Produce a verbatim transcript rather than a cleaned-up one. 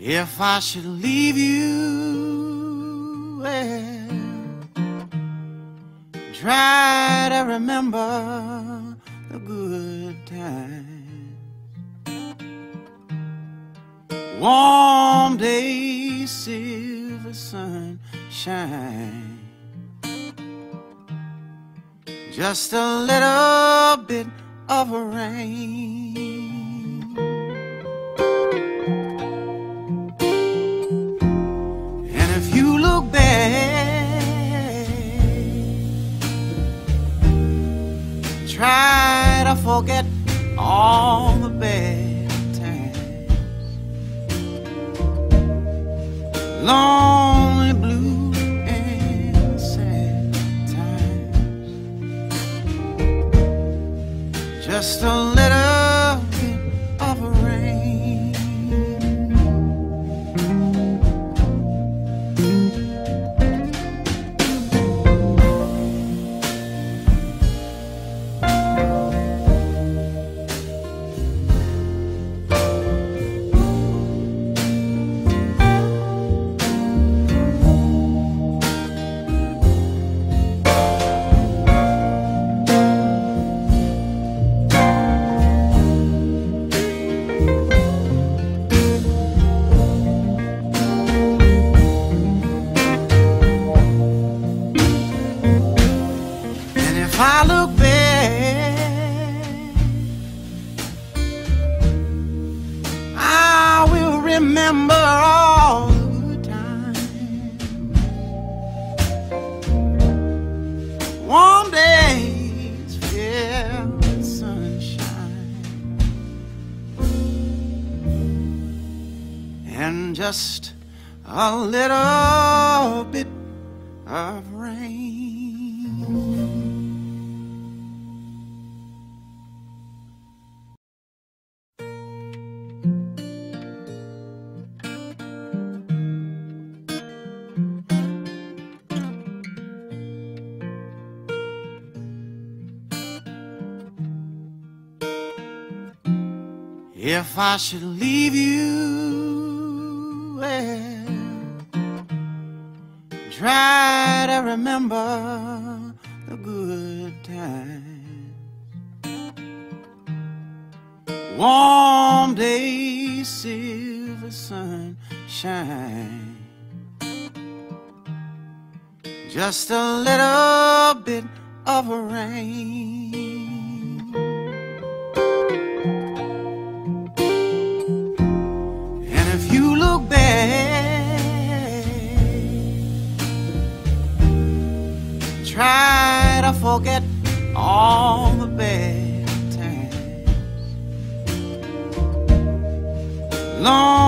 If I should leave you, well, try to remember the good times. Warm days, silver sunshine, just a little bit of rain. And if you look back, try to forget all the bad times, lonely, blue, and sad times, just a little bit of rain. If I look back, I will remember all the good times. Warm days filled with sunshine, and just a little bit of rain. If I should leave you, well, try to remember the good times. Warm days, silver sunshine, just a little bit of rain. If you look back, try to forget all the bad times, long